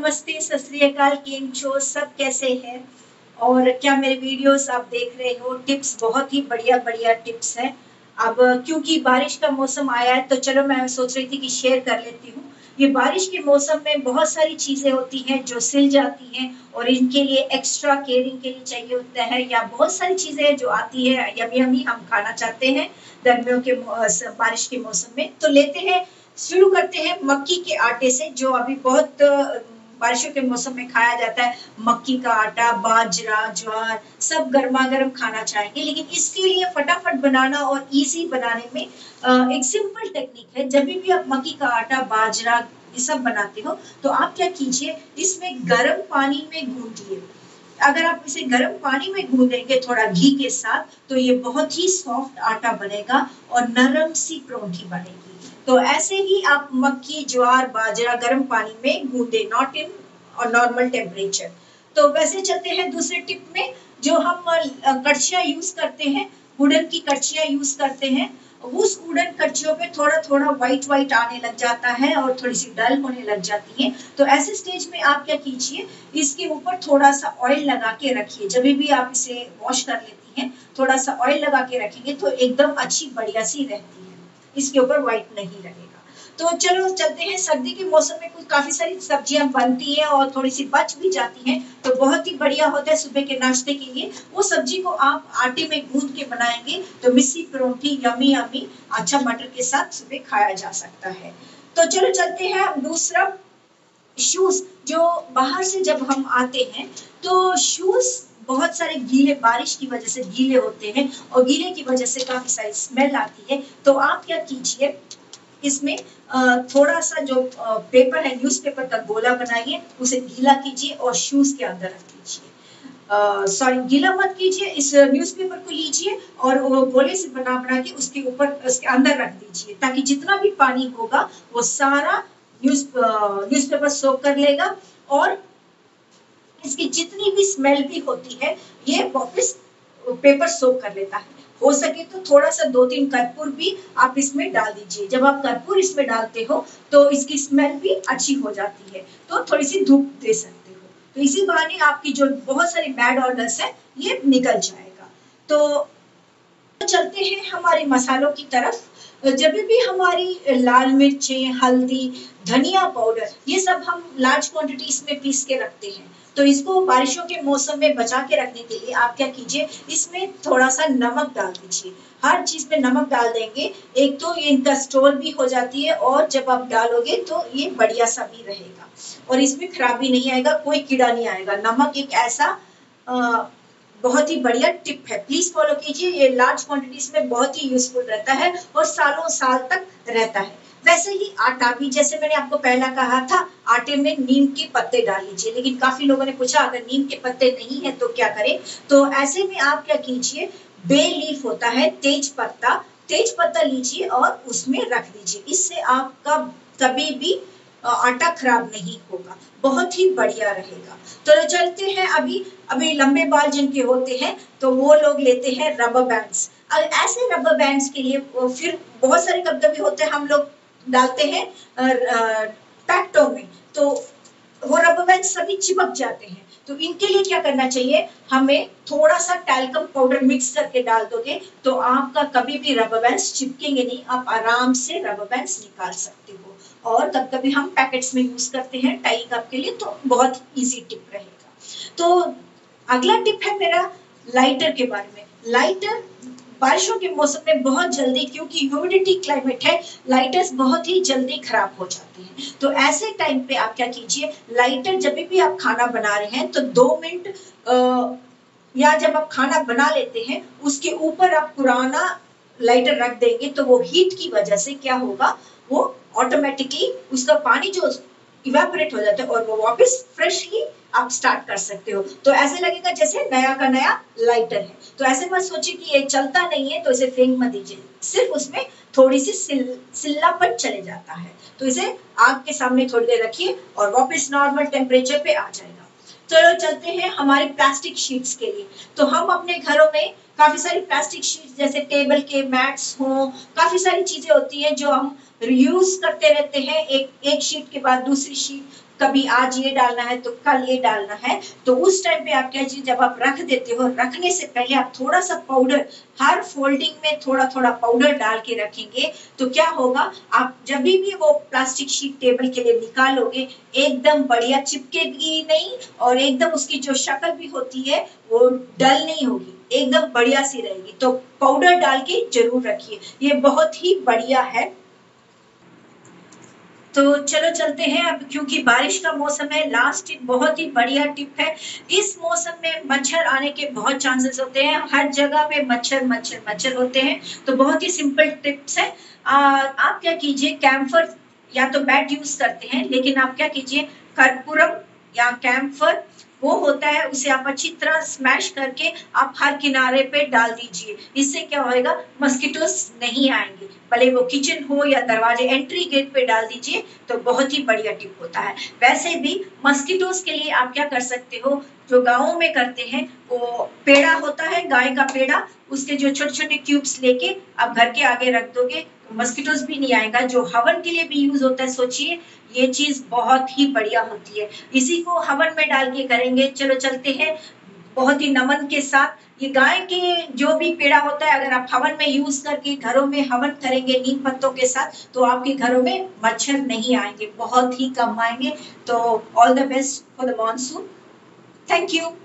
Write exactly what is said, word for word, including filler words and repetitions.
नमस्ते, सत श्री अकाल, केम छो सब, कैसे हैं? और क्या मेरे वीडियोस आप देख रहे हो? टिप्स बहुत ही बढ़िया बढ़िया टिप्स हैं। अब क्योंकि बारिश का मौसम आया है तो चलो मैं सोच रही थी कि शेयर कर लेती हूँ। ये बारिश के मौसम में बहुत सारी चीजें होती हैं जो सिल जाती हैं और इनके लिए एक्स्ट्रा केयरिंग के लिए चाहिए होता है, या बहुत सारी चीजें जो आती है यमी यमी हम खाना चाहते हैं गर्मियों के मौ- बारिश के मौसम में, तो लेते हैं। शुरू करते हैं मक्की के आटे से, जो अभी बहुत बारिशों के मौसम में खाया जाता है। मक्की का आटा, बाजरा, ज्वार सब गर्मा गर्म खाना चाहेंगे, लेकिन इसके लिए फटाफट बनाना और इजी बनाने में अ, एक सिंपल टेक्निक है। जब भी आप मक्की का आटा, बाजरा ये सब बनाते हो तो आप क्या कीजिए, इसमें गर्म पानी में गूंदिए। अगर आप इसे गर्म पानी में गूंदेंगे थोड़ा घी के साथ, तो ये बहुत ही सॉफ्ट आटा बनेगा और नरम सी परोंठी बनेगी। तो ऐसे ही आप मक्की, ज्वार, बाजरा गर्म पानी में गूंदे, नॉट इन और नॉर्मल टेम्परेचर। तो वैसे चलते हैं दूसरे टिप में। जो हम कड़छियाँ यूज करते हैं, वुडन की कड़छियाँ यूज करते हैं, उस वुडन कड़छियों पे थोड़ा थोड़ा व्हाइट व्हाइट आने लग जाता है और थोड़ी सी डल होने लग जाती है। तो ऐसे स्टेज में आप क्या कीजिए, इसके ऊपर थोड़ा सा ऑयल लगा के रखिए। जब भी आप इसे वॉश कर लेती हैं, थोड़ा सा ऑयल लगा के रखेंगे तो एकदम अच्छी बढ़िया सी रहती है, इसके ऊपर व्हाइट नहीं रहेगा। तो चलो चलते हैं। सर्दी के मौसम में कुछ काफी सारी सब्जियां बनती हैं और थोड़ी सी बच भी जाती हैं, तो बहुत ही बढ़िया होता है सुबह के नाश्ते के लिए। वो सब्जी को आप आटे में गूंद के बनाएंगे तो मिस्सी परोंठी यमी यमी अच्छा मटर के साथ सुबह खाया जा सकता है। तो चलो चलते हैं हम दूसरा। शूज, जो बाहर से जब हम आते हैं तो शूज बहुत सारे गीले, बारिश की वजह से गीले होते हैं और गीले की वजह से काफी सारी स्मेल आती है। तो आप क्या कीजिए, इसमें थोड़ा सा जो पेपर है, न्यूज़पेपर का गोला बनाइए, उसे गीला कीजिए और शूज के अंदर रख दीजिए। सॉरी, गीला मत कीजिए, इस न्यूज़पेपर को लीजिए और वो गोले से बना बना के उसके ऊपर, उसके अंदर रख दीजिए, ताकि जितना भी पानी होगा वो सारा न्यूज न्यूज़पेपर सोक कर लेगा और इसकी जितनी भी स्मेल भी होती है ये वापस पेपर सोक कर लेता है। हो सके तो थोड़ा सा दो तीन कर्पूर भी आप इसमें डाल दीजिए। जब आप कर्पूर इसमें डालते हो तो इसकी स्मेल भी अच्छी हो जाती है, तो थोड़ी सी धूप दे सकते हो। तो इसी बहाने आपकी जो बहुत सारी बैड ऑर्डर्स है ये निकल जाएगा। तो चलते हैं हमारे मसालों की तरफ। जब भी हमारी लाल मिर्चें, हल्दी, धनिया पाउडर, ये सब हम लार्ज क्वांटिटीज में पीस के रखते हैं, तो इसको बारिशों के मौसम में बचा के रखने के लिए आप क्या कीजिए, इसमें थोड़ा सा नमक डाल दीजिए। हर चीज में नमक डाल देंगे, एक तो ये इनका स्टोर भी हो जाती है और जब आप डालोगे तो ये बढ़िया सा भी रहेगा और इसमें खराबी नहीं आएगा, कोई कीड़ा नहीं आएगा। नमक एक ऐसा आ, बहुत ही बढ़िया टिप है, प्लीज फॉलो कीजिए। ये लार्ज क्वांटिटीज में बहुत ही यूजफुल रहता है और सालों साल तक रहता है। वैसे ही आटा भी, जैसे मैंने आपको पहला कहा था, आटे में नीम के पत्ते डाल लीजिए, लेकिन काफी लोगों ने पूछा अगर नीम के पत्ते नहीं है तो क्या करें। तो ऐसे में आप क्या कीजिए, बे लीफ होता है, तेज पत्ता, तेज पत्ता लीजिए और उसमें रख दीजिए। इससे आपका कभी भी आटा खराब नहीं होगा, बहुत ही बढ़िया रहेगा। तो चलते हैं अभी। अभी लंबे बाल जिनके होते हैं तो वो लोग लेते हैं रबर बैंड्स। ऐसे रबर बैंड्स के लिए फिर बहुत सारे कभी कभी होते हैं, हम लोग डालते हैं पैक्टों में, तो वो रबर बैंड सभी चिपक जाते हैं। तो इनके लिए क्या करना चाहिए, हमें थोड़ा सा टैल्कम पाउडर मिक्स करके डाल दोगे तो आपका कभी भी रबर बैंड्स चिपकेंगे नहीं, आप आराम से रबर बैंड्स निकाल सकते हो। और कभी कभी हम पैकेट्स में यूज करते हैं टाई कप के लिए, तो बहुत इजी टिप रहेगा। तो अगला टिप है मेरा लाइटर के बारे में। लाइटर बारिशों के मौसम में बहुत जल्दी, क्योंकि ह्यूमिडिटी क्लाइमेट है, लाइटर्स बहुत ही जल्दी खराब हो जाते हैं। तो ऐसे टाइम पे आप क्या कीजिए, लाइटर जब भी आप खाना बना रहे हैं तो दो मिनट या जब आप खाना बना लेते हैं उसके ऊपर आप पुराना लाइटर रख देंगे तो वो हीट की वजह से क्या होगा, वो ऑटोमेटिकली उसका पानी जो इवेपोरेट हो जाता है और वो वापस फ्रेशली आप स्टार्ट कर सकते हो। तो ऐसे लगेगा जैसे नया का नया लाइटर है। तो ऐसे मत सोचिए कि ये चलता नहीं है तो इसे फेंक मत दीजिए, सिर्फ उसमें थोड़ी सी सिल, सिल्लापन चले जाता है, तो इसे आग के सामने थोड़ी देर रखिए और वापस नॉर्मल टेम्परेचर पे आ जाएगा। चलो चलते हैं हमारे प्लास्टिक शीट्स के लिए। तो हम अपने घरों में काफी सारी प्लास्टिक शीट्स, जैसे टेबल के मैट्स हो, काफी सारी चीजें होती हैं जो हम रीयूज करते रहते हैं, एक एक शीट के बाद दूसरी शीट, कभी आज ये डालना है तो कल ये डालना है, तो उस टाइम पे आप क्या चीज जब आप रख देते हो, रखने से पहले आप थोड़ा सा पाउडर, हर फोल्डिंग में थोड़ा थोड़ा पाउडर डाल के रखेंगे, तो क्या होगा, आप जब भी वो प्लास्टिक शीट टेबल के लिए निकालोगे एकदम बढ़िया चिपकेगी नहीं, और एकदम उसकी जो शक्ल भी होती है वो डल नहीं होगी, एकदम बढ़िया सी रहेगी। तो पाउडर डाल के जरूर रखिए, ये बहुत ही बढ़िया है। तो चलो चलते हैं अब, क्योंकि बारिश का मौसम है। लास्ट टिप बहुत ही बढ़िया टिप है, इस मौसम में मच्छर आने के बहुत चांसेस होते हैं, हर जगह पे मच्छर मच्छर मच्छर होते हैं, तो बहुत ही सिंपल टिप्स है। आ, आप क्या कीजिए, कैम्फर या तो बैट यूज करते हैं, लेकिन आप क्या कीजिए, कर्पूरम या कैम्फर वो होता है, उसे आप अच्छी तरह स्मैश करके आप हर किनारे पे डाल दीजिए, इससे क्या होएगा, मस्किटोस नहीं आएंगे, भले वो किचन हो या दरवाजे एंट्री गेट पे डाल दीजिए, तो बहुत ही बढ़िया टिप होता है। वैसे भी मस्किटोस के लिए आप क्या कर सकते हो, जो गाँव में करते हैं, वो पेड़ा होता है, गाय का पेड़ा, उसके जो छोटे छोटे क्यूब्स लेके आप घर के आगे रख दोगे, मस्किटोस भी नहीं आएगा। जो हवन के लिए भी यूज होता है, सोचिए ये चीज बहुत ही बढ़िया होती है, इसी को हवन में डाल के करेंगे। चलो चलते हैं बहुत ही नमन के साथ, ये गाय के जो भी पेड़ा होता है, अगर आप हवन में यूज करके घरों में हवन करेंगे नीम पत्तों के साथ, तो आपके घरों में मच्छर नहीं आएंगे, बहुत ही कम आएंगे। तो all the best for the monsoon, thank you.